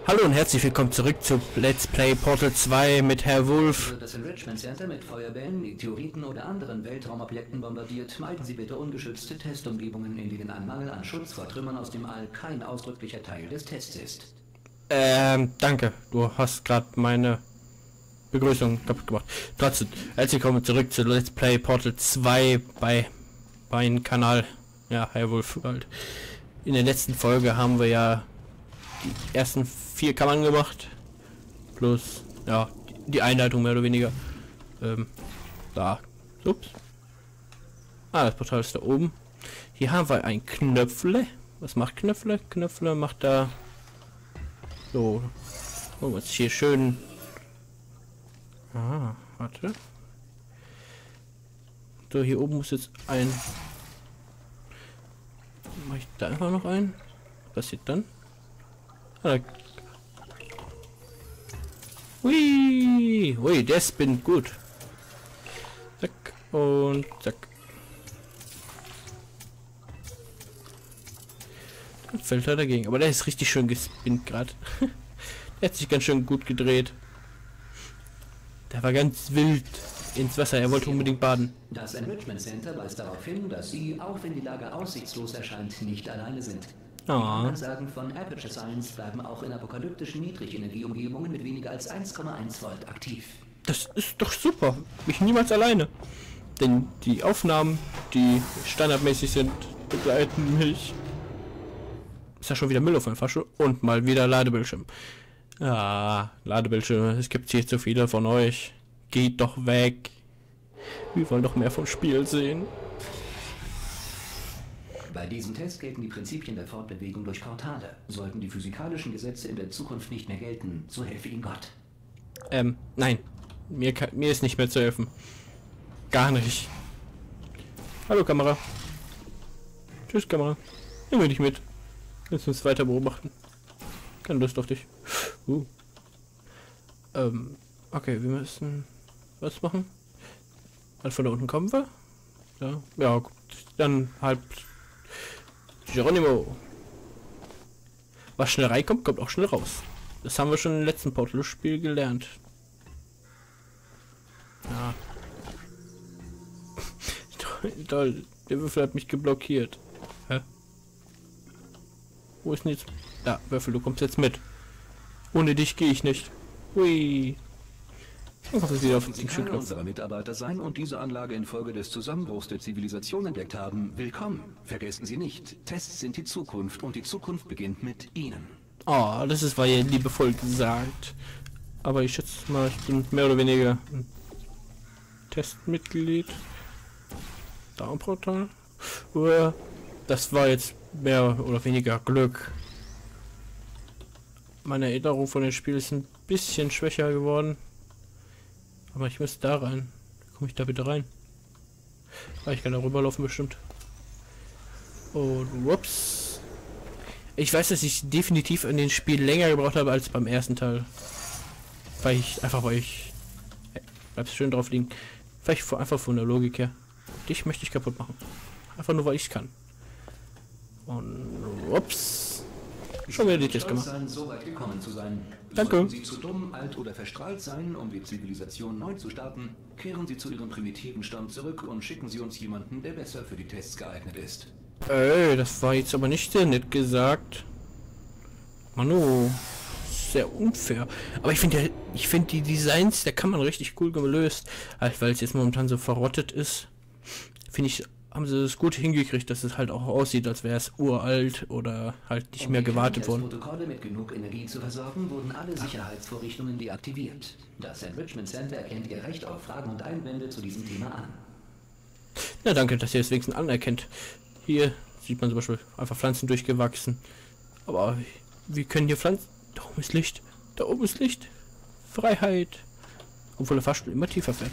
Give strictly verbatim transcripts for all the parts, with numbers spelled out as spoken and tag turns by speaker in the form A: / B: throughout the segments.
A: Hallo und herzlich willkommen zurück zu Let's Play Portal zwei mit Herr Wolf.
B: Das Enrichment Center mit Feuerbällen, Meteoriten oder anderen Weltraumobjekten bombardiert, meiden Sie bitte ungeschützte Testumgebungen, in denen ein Mangel an Schutz vor Trümmern aus dem All kein ausdrücklicher Teil des Tests ist.
A: Ähm, danke. Du hast gerade meine Begrüßung kaputt gemacht. Trotzdem, herzlich willkommen zurück zu Let's Play Portal zwei bei meinem Kanal. Ja, Herr Wolf halt. In der letzten Folge haben wir ja die ersten vier Kammern gemacht. Plus, ja, die Einleitung mehr oder weniger. Ähm, da. Ups. Ah, das Portal ist da oben. Hier haben wir ein Knöpfle. Was macht Knöpfle? Knöpfle macht da... So. Oh, jetzt hier schön... Ah, warte. So, hier oben muss jetzt ein... Mach ich da einfach noch ein? Was passiert dann? Ah, hui, hui, der spinnt gut. Zack und zack. Dann fällt er dagegen. Aber der ist richtig schön gespinnt gerade. Der hat sich ganz schön gut gedreht. Der war ganz wild ins Wasser. Er wollte unbedingt baden.
B: Das Enrichment Center weist darauf hin, dass Sie, auch wenn die Lage aussichtslos erscheint, nicht alleine sind. Die Ansagen von Aperture Science bleiben auch in apokalyptischen Niedrigenergieumgebungen mit weniger als eins Komma eins Volt aktiv.
A: Das ist doch super. Ich niemals alleine. Denn die Aufnahmen, die standardmäßig sind, begleiten mich. Ist ja schon wieder Müll auf meinem Fasche. Und mal wieder Ladebildschirm. Ah, Ladebildschirme. Es gibt hier zu viele von euch. Geht doch weg. Wir wollen doch mehr vom Spiel sehen.
B: Bei diesem Test gelten die Prinzipien der Fortbewegung durch Portale. Sollten die physikalischen Gesetze in der Zukunft nicht mehr gelten, so helfe Ihnen Gott.
A: Ähm, nein. Mir, kann, mir ist nicht mehr zu helfen. Gar nicht. Hallo Kamera. Tschüss Kamera. Nehmen wir dich mit. Lass uns weiter beobachten. Keine Lust auf dich. Uh. Ähm, okay, wir müssen was machen. Halt von da unten kommen wir. Ja, ja, gut. Dann halt Geronimo. Was schnell reinkommt, kommt auch schnell raus. Das haben wir schon im letzten Portal-Spiel gelernt. Ja. Toll, der Würfel hat mich geblockiert. Hä? Wo ist denn jetzt? Ja, Würfel, du kommst jetzt mit. Ohne dich gehe ich nicht. Hui. Dann kommst du wieder auf den
B: Sie können unserer Mitarbeiter sein und diese Anlage infolge des Zusammenbruchs der Zivilisation entdeckt haben. Willkommen. Vergessen Sie nicht, Tests sind die Zukunft und die Zukunft beginnt mit Ihnen.
A: Oh, das ist war ja liebevoll gesagt. Aber ich schätze mal, ich bin mehr oder weniger ein Testmitglied. Da ein Portal. Das war jetzt mehr oder weniger Glück. Meine Erinnerung von dem Spiel ist ein bisschen schwächer geworden. Aber ich muss da rein. Komme ich da bitte rein? Ah, ich kann da rüberlaufen bestimmt. Und whoops. Ich weiß, dass ich definitiv in dem Spiel länger gebraucht habe als beim ersten Teil. Weil ich einfach weil ich hey, bleibst schön drauf liegen. Vielleicht einfach von der Logik her. Dich möchte ich kaputt machen. Einfach nur weil ich kann. Und ups. Schon wieder die Test gemacht.
B: Sein, so weit gekommen zu sein.
A: Danke.
B: Sollten Sie zu dumm, alt oder verstrahlt sein, um die Zivilisation neu zu starten, kehren Sie zu Ihrem primitiven Stamm zurück und schicken Sie uns jemanden, der besser für die Tests geeignet ist.
A: Ey, das war jetzt aber nicht sehr nett gesagt. Manu, sehr unfair. Aber ich finde ja, ich finde die Designs, der kann man richtig cool gelöst. Halt, weil es jetzt momentan so verrottet ist, finde ich, haben sie es gut hingekriegt, dass es halt auch aussieht, als wäre es uralt oder halt nicht
B: um
A: mehr gewartet worden.
B: Um die Protokolle mit genug Energie zu versorgen, wurden alle Sicherheitsvorrichtungen deaktiviert. Das Enrichment Center erkennt Ihr Recht auf Fragen und Einwände zu diesem Thema an.
A: Na danke, dass ihr es wenigstens anerkennt. Hier sieht man zum Beispiel einfach Pflanzen durchgewachsen. Aber wie können hier Pflanzen... Da oben ist Licht. Da oben ist Licht. Freiheit. Obwohl der Fahrstuhl immer tiefer fährt.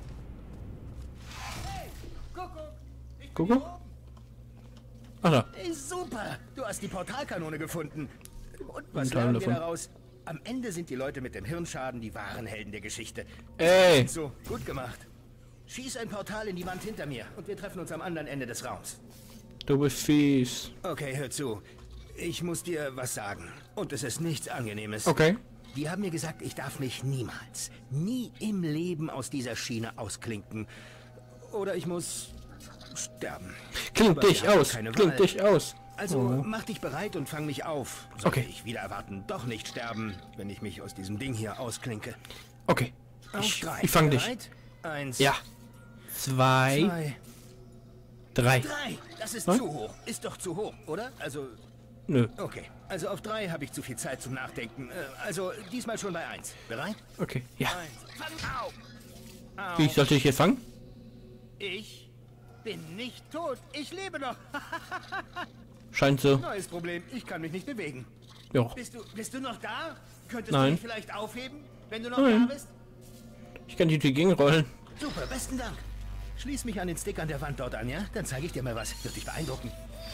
A: Guck mal. Ach da.
C: Hey, super! Du hast die Portalkanone gefunden. Und was
A: Ein Teil
C: lernen wir
A: davon.
C: daraus? Am Ende sind die Leute mit dem Hirnschaden die wahren Helden der Geschichte.
A: Ey!
C: So, gut gemacht. Schieß ein Portal in die Wand hinter mir und wir treffen uns am anderen Ende des Raums.
A: Du bist fies.
C: Okay, hör zu. ich muss dir was sagen. Und es ist nichts Angenehmes.
A: Okay.
C: Die haben mir gesagt, ich darf mich niemals, nie im Leben aus dieser Schiene ausklinken. Oder ich muss sterben.
A: Klingt dich aus. Klingt dich aus.
C: Also
A: oh.
C: mach dich bereit und fang mich auf. Sollte
A: okay.
C: ich wieder erwarten, doch nicht sterben, wenn ich mich aus diesem Ding hier ausklinke.
A: Okay. Ich, ich fang dich.
C: Eins.
A: Ja. Zwei.
C: Zwei.
A: Drei.
C: Drei. Das ist
A: hm?
C: zu hoch. Ist doch zu hoch, oder? Also...
A: Nö.
C: Okay. Also auf drei habe ich zu viel Zeit zum Nachdenken. Also diesmal schon bei eins. Bereit?
A: Okay. Ja.
C: Eins. Fang auf. Au.
A: Wie sollte ich hier fangen?
C: Ich bin nicht tot. Ich lebe noch.
A: Scheint so.
C: Neues Problem. Ich kann mich nicht bewegen.
A: Ja.
C: Bist du, bist du noch da? Könntest
A: Nein.
C: du mich vielleicht aufheben, wenn du noch
A: Nein.
C: da bist?
A: Ich kann die Tür gegenrollen.
C: Super, besten Dank. Schließ mich an den Stick an der Wand dort an, ja? Dann zeige ich dir mal was. Wird dich beeindrucken.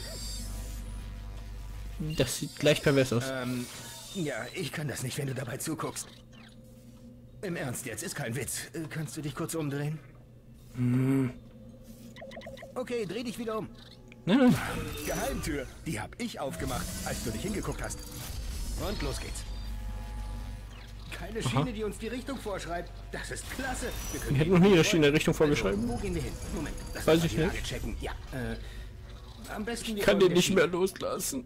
A: Das sieht gleich pervers aus.
C: Ähm, ja, ich kann das nicht, wenn du dabei zuguckst. Im Ernst jetzt, ist kein Witz. Äh, kannst du dich kurz umdrehen?
A: Hm.
C: Okay, dreh dich wieder um.
A: Nein.
C: Geheimtür, die hab ich aufgemacht, als du nicht hingeguckt hast. Und los geht's. Keine Schiene,
A: Aha.
C: die uns die Richtung vorschreibt. Das ist klasse. Wir können
A: Wir hätten noch nie eine Schiene Richtung vorgeschrieben.
C: Also, wo gehen wir hin? Moment, lass
A: Weiß
C: uns
A: ich
C: mal die
A: nicht.
C: Lage checken. Ja, äh, am besten
A: Ich kann den nicht mehr loslassen.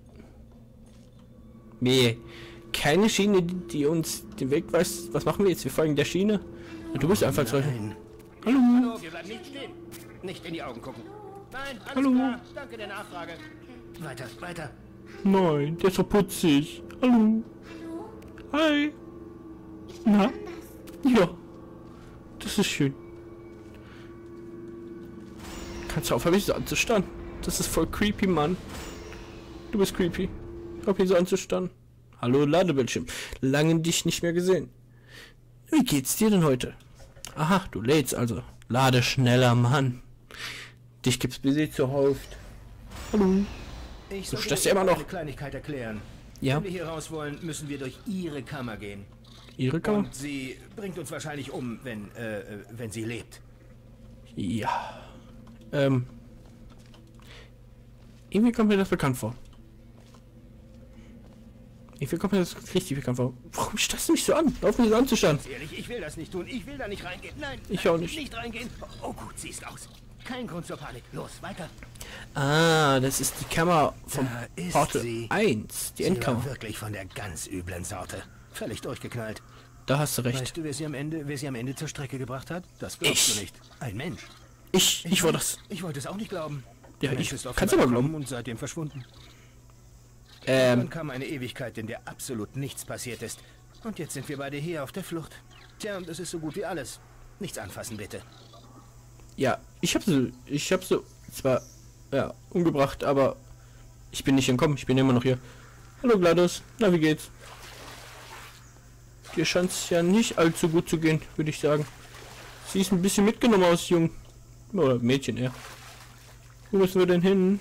A: Nee. Keine Schiene, die, die uns den Weg weist. Was machen wir jetzt? Wir folgen der Schiene. Du bist einfach zu.
C: Hallo. Hallo, wir bleiben nicht stehen. Nicht in die Augen gucken. Nein, alles
A: Hallo.
C: klar. Danke der Nachfrage. Weiter, weiter.
A: Nein, der ist so putzig. Hallo. Hi. Na? Ja. Das ist schön. Kannst du aufhören, mich so anzustarren? Das ist voll creepy, Mann. Du bist creepy. Hör mich so anzustarren. Hallo, Ladebildschirm. Lange dich nicht mehr gesehen. Wie geht's dir denn heute? Aha, du lädst also. Lade schneller, Mann. Dich gibt's busy zuhauf. Hallo.
C: Ich
A: Du
C: soll
A: stehst
C: dir
A: ja immer noch.
C: eine Kleinigkeit erklären.
A: Ja.
C: Wenn wir hier raus wollen, müssen wir durch ihre Kammer gehen.
A: Ihre Kammer?
C: Und sie bringt uns wahrscheinlich um, wenn, äh, wenn sie lebt.
A: Ja. Ähm. Irgendwie kommt mir das bekannt vor. Irgendwie kommt mir das richtig bekannt vor. Warum starrst du mich so an? Lauf mich so anzustarren.
C: Ganz ehrlich, ich will das nicht tun. Ich will da nicht reingehen. Nein,
A: Ich
C: nein,
A: auch nicht.
C: Nicht reingehen. Oh gut, siehst aus. Kein Grund zur Panik. Los, weiter.
A: Ah, das ist die Kammer vom
C: Da ist
A: Portal
C: sie.
A: eins. Die
C: Sie war
A: Endkammer.
C: wirklich von der ganz üblen Sorte. Völlig durchgeknallt.
A: Da hast du recht.
C: Weißt du, wer sie am Ende, wer sie am Ende zur Strecke gebracht hat? Das glaubst
A: Ich.
C: du nicht. Ein Mensch.
A: Ich, ich war das.
C: Ich wollte es auch nicht glauben.
A: Ja,
C: Der Mensch
A: ich
C: ist auf
A: kann's
C: einmal
A: aber glauben.
C: gekommen und seitdem verschwunden.
A: Ähm,
C: Dann kam eine Ewigkeit, in der absolut nichts passiert ist. Und jetzt sind wir beide hier auf der Flucht. Tja, und das ist so gut wie alles. Nichts anfassen, bitte.
A: ja, ich hab so, ich hab so zwar, ja, umgebracht, aber ich bin nicht entkommen. Ich bin immer noch hier. Hallo GLaDOS, na wie geht's? Dir scheint's ja nicht allzu gut zu gehen, würde ich sagen. Sie ist ein bisschen mitgenommen aus, Jung. Oder Mädchen, eher. Wo müssen wir denn hin?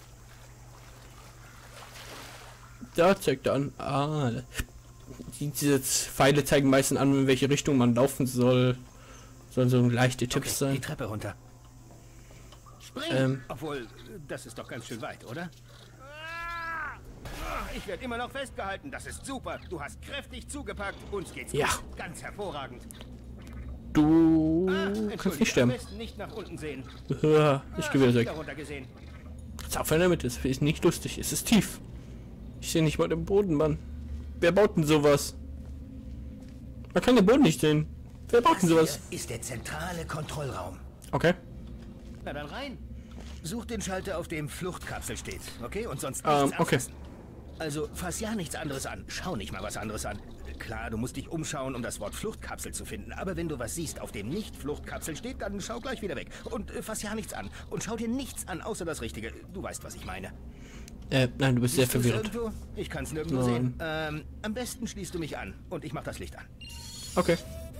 A: Da zeigt er an. Ah, die, diese Pfeile zeigen meistens an, in welche Richtung man laufen soll. Sollen so leichte Tipps
C: Okay, die
A: sein.
C: Treppe runter. Spring!
A: Ähm.
C: Obwohl, das ist doch ganz schön weit, oder? Ah, ich werde immer noch festgehalten. Das ist super. Du hast kräftig zugepackt. Uns geht's
A: Ja.
C: gut. Ganz hervorragend.
A: Du
C: Ah,
A: kannst
C: entschuldige,
A: nicht sterben.
C: am besten nicht nach unten sehen.
A: Ja, ich gehe wieder
C: Ah,
A: weg.
C: darunter gesehen.
A: Jetzt aufhören damit, das ist nicht lustig. Es ist tief. Ich sehe nicht mal den Boden, Mann. Wer baut denn sowas? Man kann den Boden nicht sehen. Wer baut denn
C: Das
A: sowas?
C: hier ist der zentrale Kontrollraum.
A: Okay.
C: Na dann rein. Such den Schalter, auf dem Fluchtkapsel steht, okay? Und sonst
A: Ähm,
C: nichts
A: okay.
C: anfassen. Also fass ja nichts anderes an. Schau nicht mal was anderes an. Klar, du musst dich umschauen, um das Wort Fluchtkapsel zu finden. Aber wenn du was siehst, auf dem nicht Fluchtkapsel steht, dann schau gleich wieder weg. Und äh, fass ja nichts an. Und schau dir nichts an, außer das Richtige. Du weißt, was ich meine.
A: Äh, nein, du bist sehr
C: Siehst du's
A: verwirrt.
C: irgendwo? Ich kann's nirgendwo
A: Nein.
C: sehen. Ähm, am besten schließt du mich an. Und ich mach das Licht an.
A: Okay.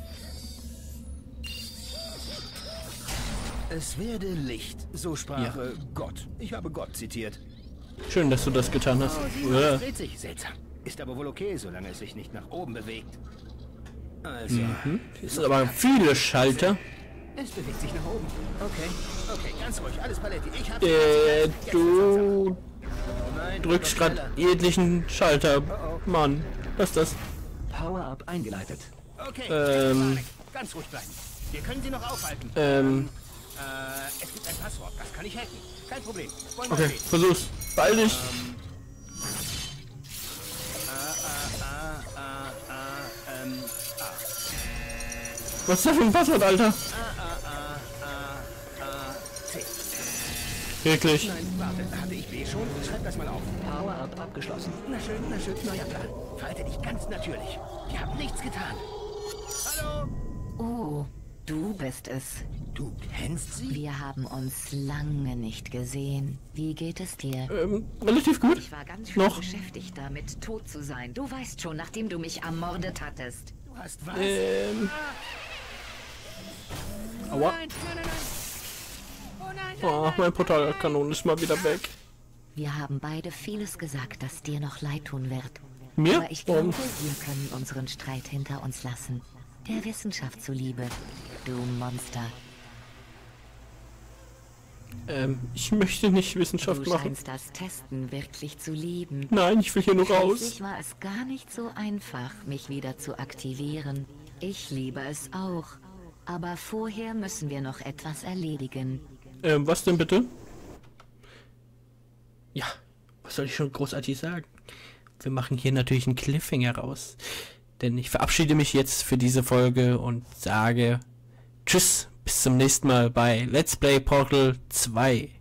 C: Es werde Licht, so sprach
A: Ja.
C: äh, Gott. Ich habe Gott zitiert.
A: Schön, dass du das getan hast.
C: Oh, sieh mal,
A: Ja.
C: es dreht sich. Seltsam. Ist aber wohl okay, solange es sich nicht nach oben bewegt. Also,
A: Hm? Es sind aber viele Schalter.
C: es bewegt sich nach oben. Okay, okay, ganz ruhig. Alles Paletti. Ich hab...
A: Äh, du...
C: Nein,
A: drückst gerade jeglichen Schalter. Mann, was ist das?
B: Power-Up eingeleitet.
C: Okay,
A: Ähm.
C: ganz ruhig bleiben. Wir können sie noch aufhalten.
A: Ähm.
C: Äh, es gibt ein Passwort, das kann ich hacken. Kein Problem. Wollen wir
A: Okay,
C: sehen.
A: versuch's. Beeil dich.
C: Ähm. Ah, ah, ah, ah, ähm. Ah.
A: Was ist das für ein Passwort, Alter?
C: Ah, ah, ah, ah, ah, C.
A: Wirklich?
C: Nein, warte, hatte ich B schon? Schreib das mal auf.
B: Power-Up abgeschlossen.
C: Na schön, na schön, neuer Plan. Verhalte dich ganz natürlich. Wir haben nichts getan. Hallo?
D: Oh, du bist es.
C: Du kennst sie?
D: Wir haben uns lange nicht gesehen. Wie geht es dir?
A: Ähm, relativ gut.
D: Ich war ganz schön
A: Noch.
D: beschäftigt damit, tot zu sein. Du weißt schon, nachdem du mich ermordet hattest.
C: Du hast was?
A: Ähm. Aua.
C: Nein, nein, nein, nein. Oh nein,
A: Oh, mein Portalkanon ist mal wieder weg.
D: Wir haben beide vieles gesagt, das dir noch leid tun wird.
A: Mir?
D: Aber ich glaube,
A: Warum?
D: wir können unseren Streit hinter uns lassen. Der Wissenschaft zuliebe. Du Monster.
A: Ähm, ich möchte nicht Wissenschaft
D: Du
A: machen.
D: scheinst das Testen wirklich zu lieben.
A: Nein, ich will hier nur raus.
D: Schließlich war es gar nicht so einfach, mich wieder zu aktivieren. Ich liebe es auch. Aber vorher müssen wir noch etwas erledigen.
A: Ähm, was denn bitte? Ja, was soll ich schon großartig sagen? Wir machen hier natürlich einen Cliffhanger raus. Denn ich verabschiede mich jetzt für diese Folge und sage Tschüss, bis zum nächsten Mal bei Let's Play Portal zwei.